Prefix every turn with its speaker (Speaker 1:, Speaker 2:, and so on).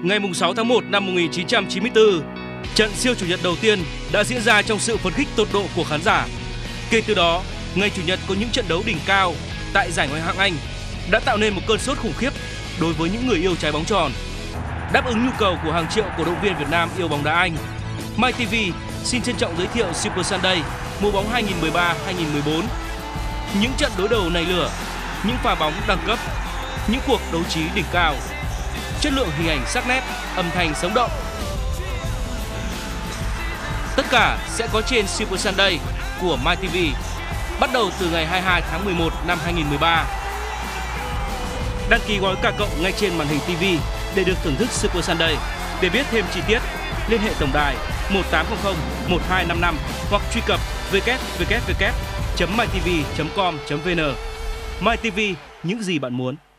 Speaker 1: Ngày 6 tháng 1 năm 1994, trận siêu chủ nhật đầu tiên đã diễn ra trong sự phấn khích tột độ của khán giả. Kể từ đó, ngày chủ nhật có những trận đấu đỉnh cao tại giải Ngoại hạng Anh đã tạo nên một cơn sốt khủng khiếp đối với những người yêu trái bóng tròn. Đáp ứng nhu cầu của hàng triệu cổ động viên Việt Nam yêu bóng đá Anh, MyTV xin trân trọng giới thiệu Super Sunday mùa bóng 2013-2014. Những trận đối đầu nảy lửa, những pha bóng đẳng cấp, những cuộc đấu trí đỉnh cao, chất lượng hình ảnh sắc nét, âm thanh sống động. Tất cả sẽ có trên Super Sunday của MyTV bắt đầu từ ngày 22 tháng 11 năm 2013. Đăng ký gói cả cộng ngay trên màn hình TV để được thưởng thức Super Sunday. Để biết thêm chi tiết, liên hệ tổng đài 1800 1255 hoặc truy cập www.mytv.com.vn. MyTV, những gì bạn muốn.